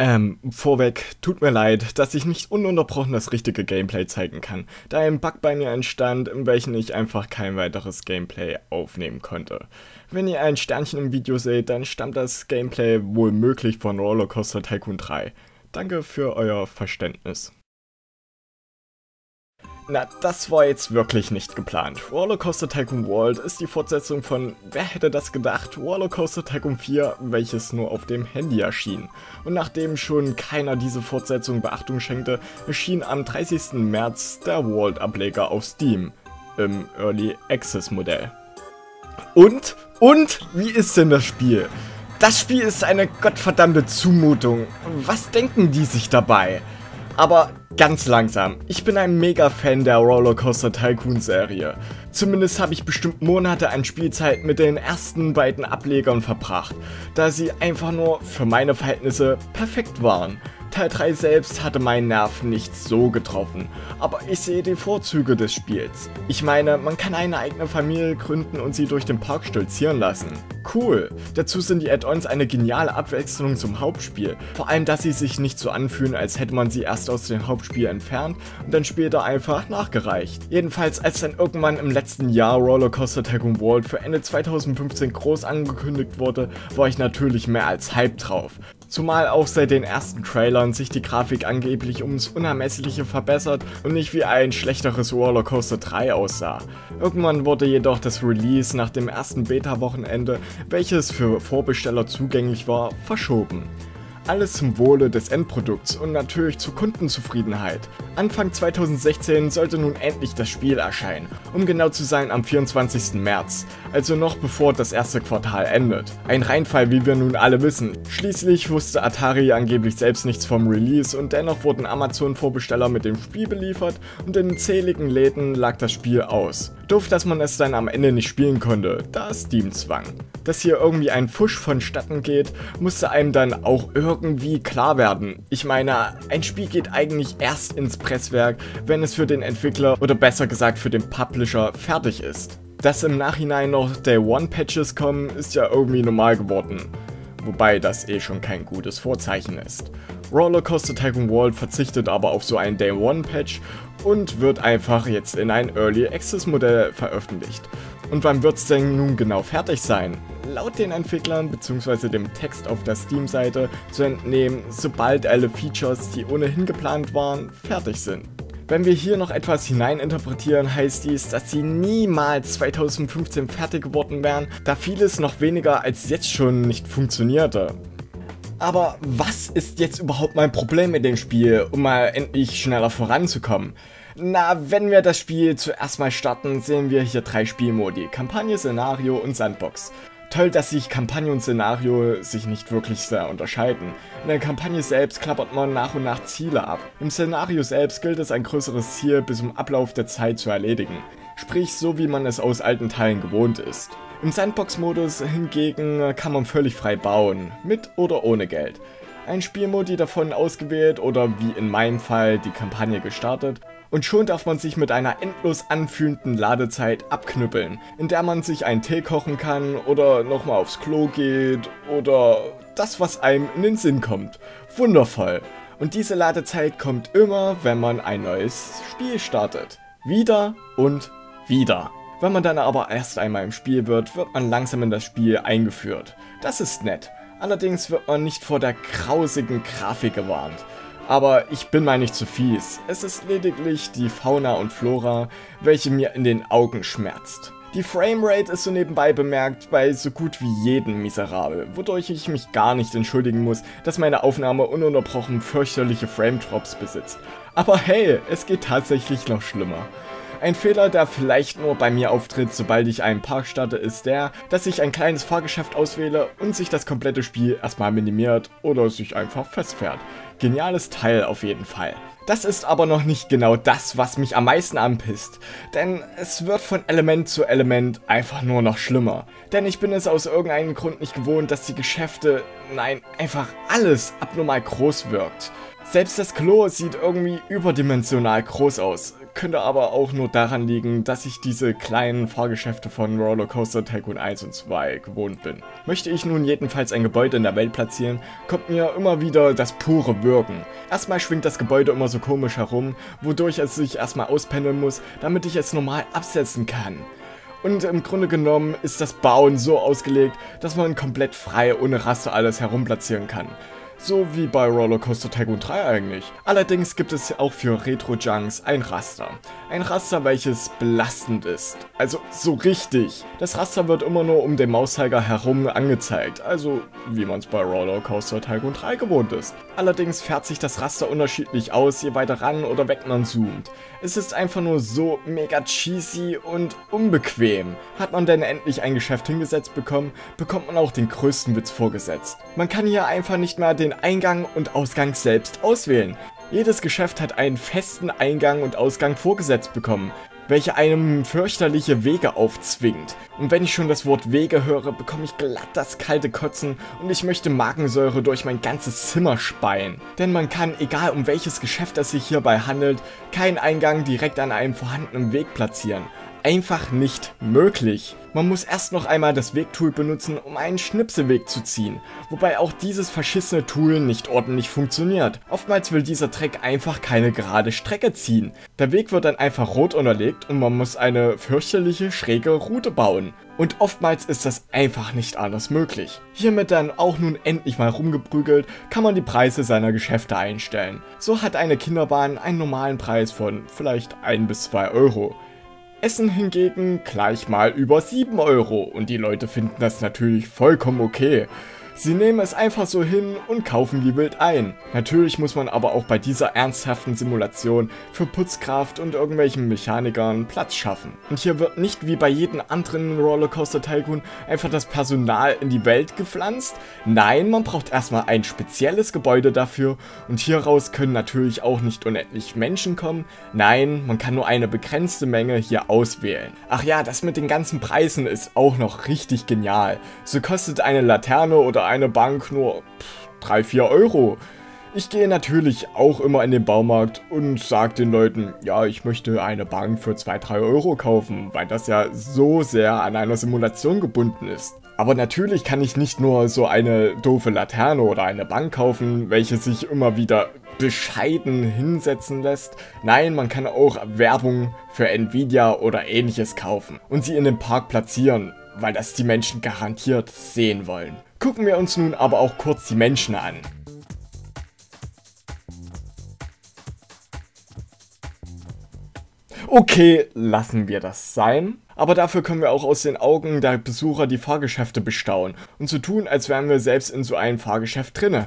Vorweg, tut mir leid, dass ich nicht ununterbrochen das richtige Gameplay zeigen kann, da ein Bug bei mir entstand, in welchem ich einfach kein weiteres Gameplay aufnehmen konnte. Wenn ihr ein Sternchen im Video seht, dann stammt das Gameplay wohl möglich von Roller Coaster Tycoon 3. Danke für euer Verständnis. Na, das war jetzt wirklich nicht geplant. Roller Coaster Tycoon World ist die Fortsetzung von, wer hätte das gedacht, Roller Coaster Tycoon 4, welches nur auf dem Handy erschien. Und nachdem schon keiner diese Fortsetzung Beachtung schenkte, erschien am 30. März der World-Ableger auf Steam, im Early Access Modell. Und, wie ist denn das Spiel? Das Spiel ist eine gottverdammte Zumutung. Was denken die sich dabei? Aber ganz langsam, ich bin ein Mega-Fan der Roller Coaster Tycoon Serie. Zumindest habe ich bestimmt Monate an Spielzeit mit den ersten beiden Ablegern verbracht, da sie einfach nur für meine Verhältnisse perfekt waren. Teil 3 selbst hatte meinen Nerv nicht so getroffen, aber ich sehe die Vorzüge des Spiels. Ich meine, man kann eine eigene Familie gründen und sie durch den Park stolzieren lassen. Cool! Dazu sind die Add-ons eine geniale Abwechslung zum Hauptspiel, vor allem dass sie sich nicht so anfühlen, als hätte man sie erst aus dem Hauptspiel entfernt und dann später einfach nachgereicht. Jedenfalls, als dann irgendwann im letzten Jahr Roller Coaster Tycoon World für Ende 2015 groß angekündigt wurde, war ich natürlich mehr als hyped drauf. Zumal auch seit den ersten Trailern sich die Grafik angeblich ums Unermessliche verbessert und nicht wie ein schlechteres Roller Coaster 3 aussah. Irgendwann wurde jedoch das Release nach dem ersten Beta-Wochenende, welches für Vorbesteller zugänglich war, verschoben. Alles zum Wohle des Endprodukts und natürlich zur Kundenzufriedenheit. Anfang 2016 sollte nun endlich das Spiel erscheinen, um genau zu sein am 24. März, also noch bevor das erste Quartal endet. Ein Reinfall, wie wir nun alle wissen. Schließlich wusste Atari angeblich selbst nichts vom Release und dennoch wurden Amazon-Vorbesteller mit dem Spiel beliefert und in zähligen Läden lag das Spiel aus. Doof, dass man es dann am Ende nicht spielen konnte, da Steam zwang. Dass hier irgendwie ein Fusch vonstatten geht, musste einem dann auch irgendwie klar werden. Ich meine, ein Spiel geht eigentlich erst ins Presswerk, wenn es für den Entwickler oder besser gesagt für den Publisher fertig ist. Dass im Nachhinein noch Day-One-Patches kommen, ist ja irgendwie normal geworden. Wobei das schon kein gutes Vorzeichen ist. Roller Coaster Tycoon World verzichtet aber auf so einen Day-One-Patch und wird einfach jetzt in ein Early Access Modell veröffentlicht. Und wann wird's denn nun genau fertig sein? Laut den Entwicklern bzw. dem Text auf der Steam-Seite zu entnehmen, sobald alle Features, die ohnehin geplant waren, fertig sind. Wenn wir hier noch etwas hineininterpretieren, heißt dies, dass sie niemals 2015 fertig geworden wären, da vieles noch weniger als jetzt schon nicht funktionierte. Aber was ist jetzt überhaupt mein Problem mit dem Spiel, um mal endlich schneller voranzukommen? Na, wenn wir das Spiel zuerst mal starten, sehen wir hier 3 Spielmodi: Kampagne, Szenario und Sandbox. Toll, dass sich Kampagne und Szenario sich nicht wirklich sehr unterscheiden. In der Kampagne selbst klappert man nach und nach Ziele ab. Im Szenario selbst gilt es, ein größeres Ziel bis zum Ablauf der Zeit zu erledigen. Sprich, so wie man es aus alten Teilen gewohnt ist. Im Sandbox-Modus hingegen kann man völlig frei bauen, mit oder ohne Geld. Ein Spielmodi davon ausgewählt oder wie in meinem Fall die Kampagne gestartet. Und schon darf man sich mit einer endlos anfühlenden Ladezeit abknüppeln, in der man sich einen Tee kochen kann oder nochmal aufs Klo geht oder das, was einem in den Sinn kommt. Wundervoll. Und diese Ladezeit kommt immer, wenn man ein neues Spiel startet. Wieder und wieder. Wenn man dann aber erst einmal im Spiel wird man langsam in das Spiel eingeführt. Das ist nett. Allerdings wird man nicht vor der grausigen Grafik gewarnt. Aber ich bin mal nicht zu fies. Es ist lediglich die Fauna und Flora, welche mir in den Augen schmerzt. Die Framerate ist so nebenbei bemerkt bei so gut wie jedem miserabel, wodurch ich mich gar nicht entschuldigen muss, dass meine Aufnahme ununterbrochen fürchterliche Frame-Drops besitzt. Aber hey, es geht tatsächlich noch schlimmer. Ein Fehler, der vielleicht nur bei mir auftritt, sobald ich einen Park starte, ist der, dass ich ein kleines Fahrgeschäft auswähle und sich das komplette Spiel erstmal minimiert oder sich einfach festfährt. Geniales Teil auf jeden Fall. Das ist aber noch nicht genau das, was mich am meisten anpisst, denn es wird von Element zu Element einfach nur noch schlimmer. Denn ich bin es aus irgendeinem Grund nicht gewohnt, dass die Geschäfte, nein, einfach alles abnormal groß wirkt. Selbst das Klo sieht irgendwie überdimensional groß aus. könnte aber auch nur daran liegen, dass ich diese kleinen Fahrgeschäfte von Roller Coaster Tycoon 1 und 2 gewohnt bin. Möchte ich nun jedenfalls ein Gebäude in der Welt platzieren, kommt mir immer wieder das pure Wirken. Erstmal schwingt das Gebäude immer so komisch herum, wodurch es sich erstmal auspendeln muss, damit ich es normal absetzen kann. Und im Grunde genommen ist das Bauen so ausgelegt, dass man komplett frei ohne Raster alles herumplatzieren kann. So wie bei Roller Coaster Tycoon 3 eigentlich. Allerdings gibt es auch für Retro-Junks ein Raster. Ein Raster, welches belastend ist. Also so richtig. Das Raster wird immer nur um den Mauszeiger herum angezeigt. Also wie man es bei Roller Coaster Tycoon 3 gewohnt ist. Allerdings fährt sich das Raster unterschiedlich aus, je weiter ran oder weg man zoomt. Es ist einfach nur so mega cheesy und unbequem. Hat man denn endlich ein Geschäft hingesetzt bekommen, bekommt man auch den größten Witz vorgesetzt. Man kann hier einfach nicht mehr den Eingang und Ausgang selbst auswählen. Jedes Geschäft hat einen festen Eingang und Ausgang vorgesetzt bekommen, welche einem fürchterliche Wege aufzwingt. Und wenn ich schon das Wort Wege höre, bekomme ich glatt das kalte Kotzen und ich möchte Magensäure durch mein ganzes Zimmer speien. Denn man kann, egal um welches Geschäft es sich hierbei handelt, keinen Eingang direkt an einem vorhandenen Weg platzieren. Einfach nicht möglich. Man muss erst noch einmal das Wegtool benutzen, um einen Schnipselweg zu ziehen, wobei auch dieses verschissene Tool nicht ordentlich funktioniert. Oftmals will dieser Track einfach keine gerade Strecke ziehen. Der Weg wird dann einfach rot unterlegt und man muss eine fürchterliche schräge Route bauen. Und oftmals ist das einfach nicht anders möglich. Hiermit dann auch nun endlich mal rumgeprügelt, kann man die Preise seiner Geschäfte einstellen. So hat eine Kinderbahn einen normalen Preis von vielleicht 1 bis 2 Euro. Essen hingegen gleich mal über 7 Euro und die Leute finden das natürlich vollkommen okay. Sie nehmen es einfach so hin und kaufen wie wild ein. Natürlich muss man aber auch bei dieser ernsthaften Simulation für Putzkraft und irgendwelchen Mechanikern Platz schaffen. Und hier wird nicht wie bei jedem anderen Rollercoaster Tycoon einfach das Personal in die Welt gepflanzt. Nein, man braucht erstmal ein spezielles Gebäude dafür und hieraus können natürlich auch nicht unendlich Menschen kommen. Nein, man kann nur eine begrenzte Menge hier auswählen. Ach ja, das mit den ganzen Preisen ist auch noch richtig genial. So kostet eine Laterne oder eine Bank nur 3-4 Euro. Ich gehe natürlich auch immer in den Baumarkt und sage den Leuten, ja, ich möchte eine Bank für 2-3 Euro kaufen, weil das ja so sehr an einer Simulation gebunden ist. Aber natürlich kann ich nicht nur so eine doofe Laterne oder eine Bank kaufen, welche sich immer wieder bescheiden hinsetzen lässt. Nein, man kann auch Werbung für Nvidia oder ähnliches kaufen und sie in den Park platzieren, weil das die Menschen garantiert sehen wollen. Gucken wir uns nun aber auch kurz die Menschen an. Okay, lassen wir das sein. Aber dafür können wir auch aus den Augen der Besucher die Fahrgeschäfte bestaunen und so tun, als wären wir selbst in so einem Fahrgeschäft drinne.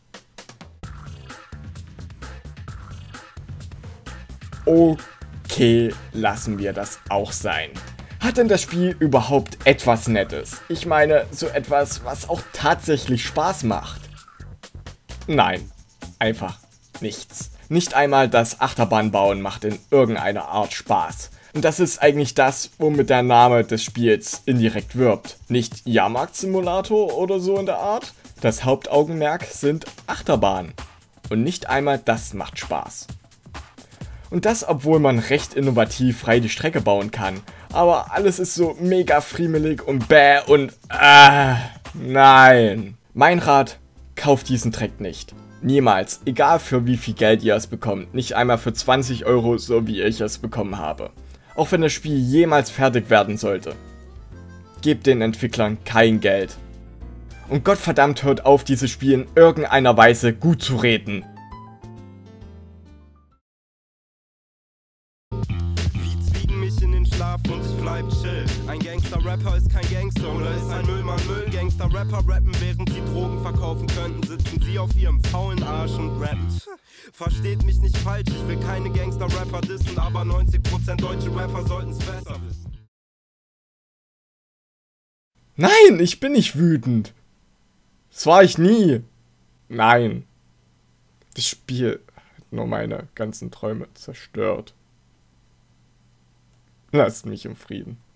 Okay, lassen wir das auch sein. Hat denn das Spiel überhaupt etwas Nettes? Ich meine, so etwas, was auch tatsächlich Spaß macht. Nein, einfach nichts. Nicht einmal das Achterbahnbauen macht in irgendeiner Art Spaß. Und das ist eigentlich das, womit der Name des Spiels indirekt wirbt. Nicht Jahrmarktsimulator oder so in der Art. Das Hauptaugenmerk sind Achterbahnen. Und nicht einmal das macht Spaß. Und das, obwohl man recht innovativ frei die Strecke bauen kann. Aber alles ist so mega friemelig und bäh und nein. Mein Rat, kauft diesen Track nicht. Niemals, egal für wie viel Geld ihr es bekommt. Nicht einmal für 20 Euro, so wie ich es bekommen habe. Auch wenn das Spiel jemals fertig werden sollte. Gebt den Entwicklern kein Geld. Und Gottverdammt hört auf, dieses Spiel in irgendeiner Weise gut zu reden. Und ich bleib chill. Ein Gangster-Rapper ist kein Gangster oder ist ein Müllmann Müll. Gangster-Rapper rappen, während sie Drogen verkaufen könnten, sitzen sie auf ihrem faulen Arsch und rappen. Versteht mich nicht falsch, ich will keine Gangster-Rapper dissen, aber 90% deutsche Rapper sollten's besser wissen. Nein, ich bin nicht wütend. Das war ich nie. Nein. Das Spiel hat nur meine ganzen Träume zerstört. Lasst mich im Frieden.